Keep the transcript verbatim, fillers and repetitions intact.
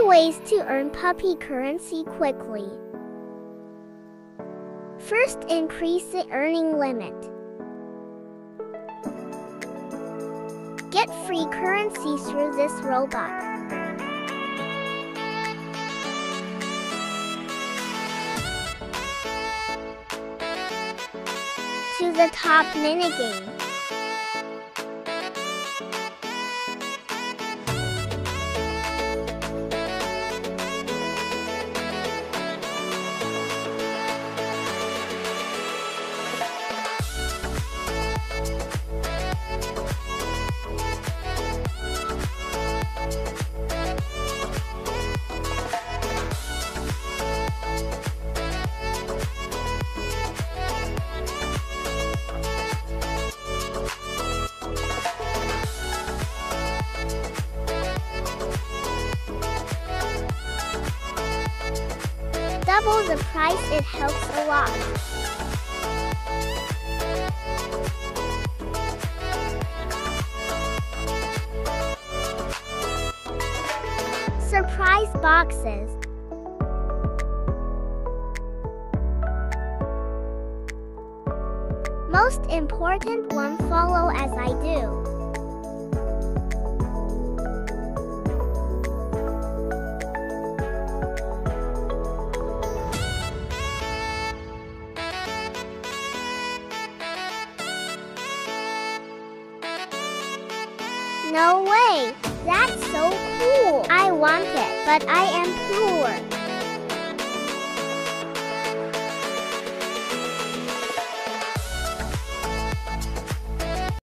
ways to earn puppy currency quickly. First, increase the earning limit. Get free currency through this robot. To the top minigame. Double the price, it helps a lot. Surprise boxes. Most important one, follow as I do. No way! That's so cool! I want it, but I am poor.